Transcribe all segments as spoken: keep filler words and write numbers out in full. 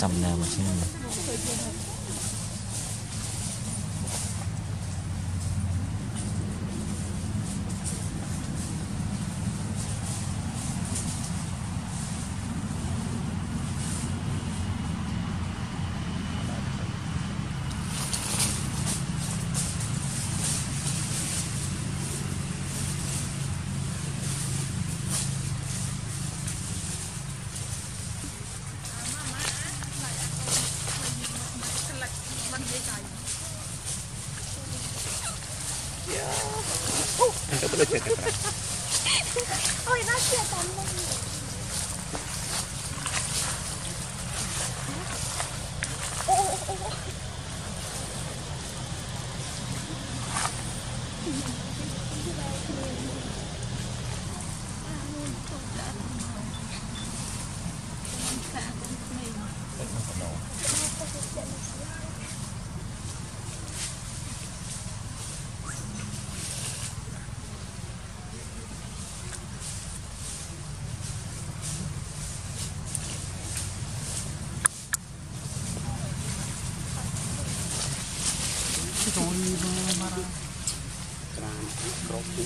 Xăm nào mà xem này. Ôi nó chưa tắm lên. Ô ô ô ô. Rồi mà ra tràn crop đi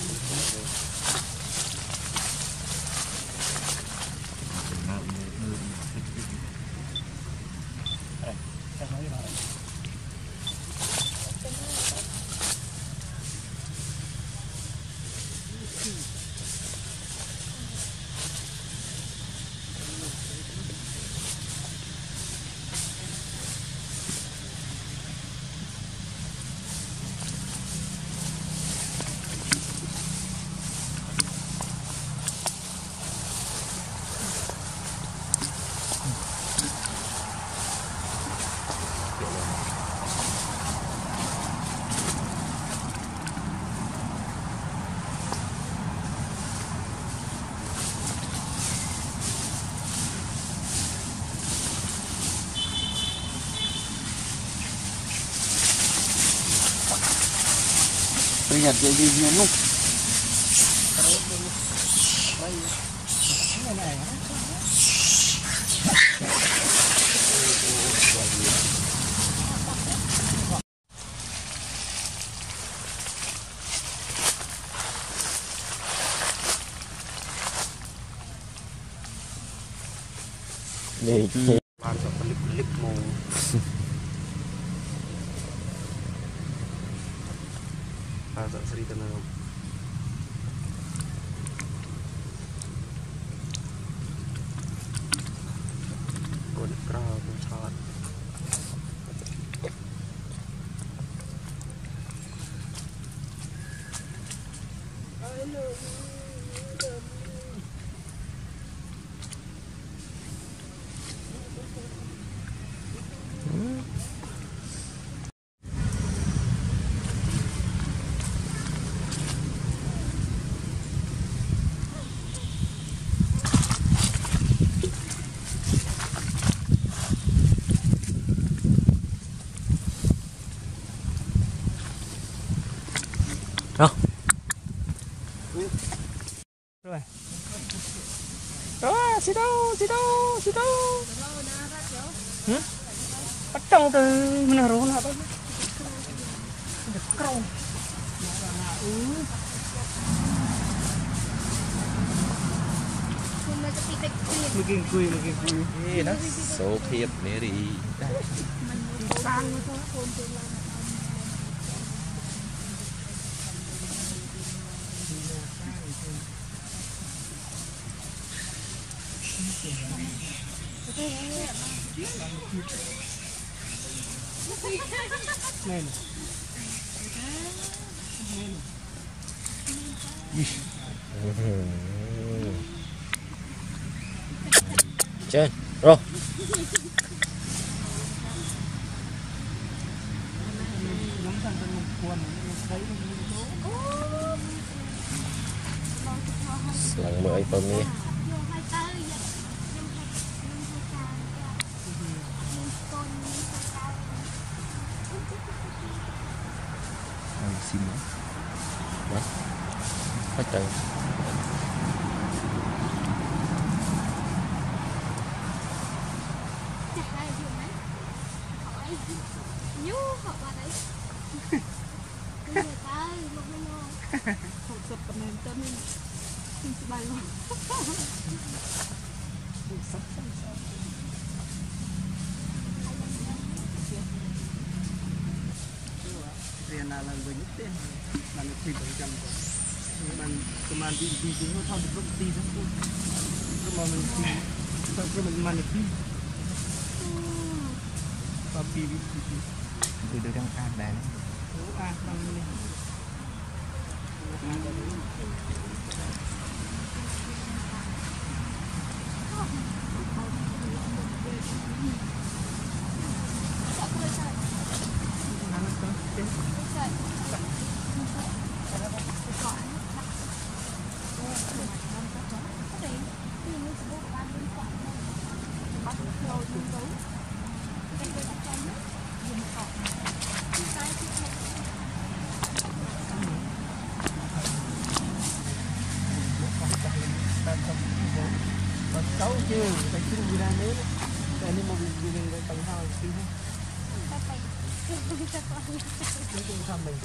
bây giờ chơi đi nha lúc Đi bạn sẽ clip clip mù bạn sẽ seri tenang con cào con chót Đâu? Rồi. Đó, xí đâu, xí đâu, xí đâu. Hử? Bắt trong từ mình rồi nó đó. Được câu. Mungkin kui, mungkin kui. Ê, nó số thiệt nè đi. Này. Trên, rồi. Lần mười phần đi. Xin nữa. Đó. Hết trời. Hãy subscribe cho kênh Ghiền Mì Gõ để không bỏ lỡ những video hấp dẫn. nhú họ vào đấy người ta lúc nó ngon không sập cái nền chân xin chị bay luôn tiền là lần với nhất tiền là một tỷ bảy trăm mình cơ mà đi đi chúng nó thao được công tyทั้งคู่cơ mà mình đi cơ mà mình mình đi và đi đi đi từ từ đang ăn đàn à đang đi cháu chứ phải chung gì ra nữa đây nhưng mà vì mình phải tầng hai chứ chúng ta mình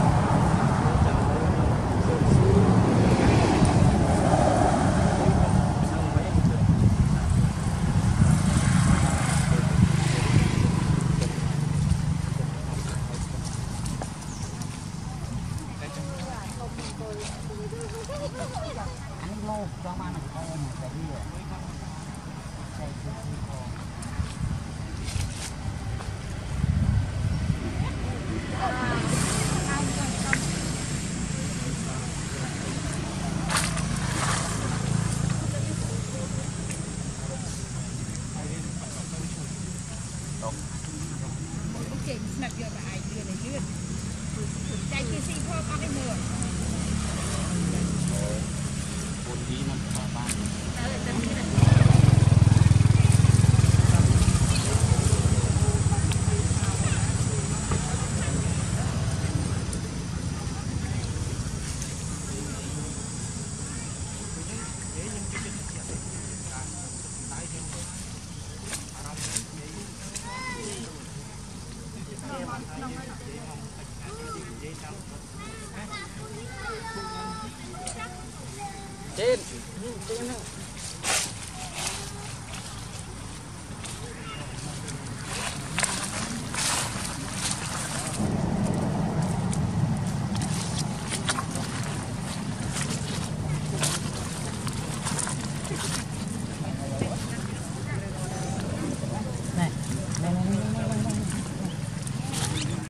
anh lô cho mà nó có một cái gì Chị nạp vô là ai đưa này đưa chạy kia xì phô có cái mưa bốn đi năm ba ba trên trên